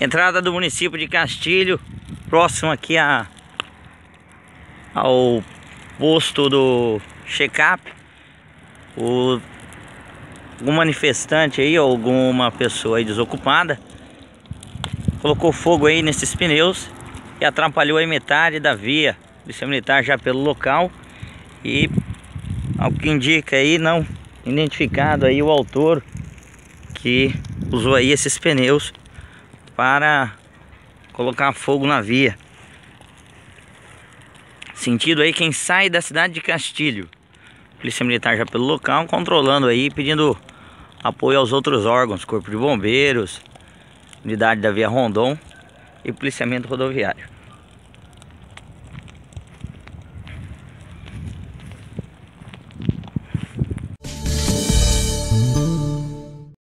Entrada do município de Castilho, próximo aqui ao posto do check-up. Algum manifestante aí, ou alguma pessoa aí desocupada, colocou fogo aí nesses pneus e atrapalhou aí metade da via. Polícia Militar já pelo local e, ao que indica aí, não identificado aí o autor que usou aí esses pneus para colocar fogo na via. Sentido aí quem sai da cidade de Castilho. Polícia Militar já pelo local, controlando aí, pedindo apoio aos outros órgãos, Corpo de Bombeiros, Unidade da Via Rondon e Policiamento Rodoviário.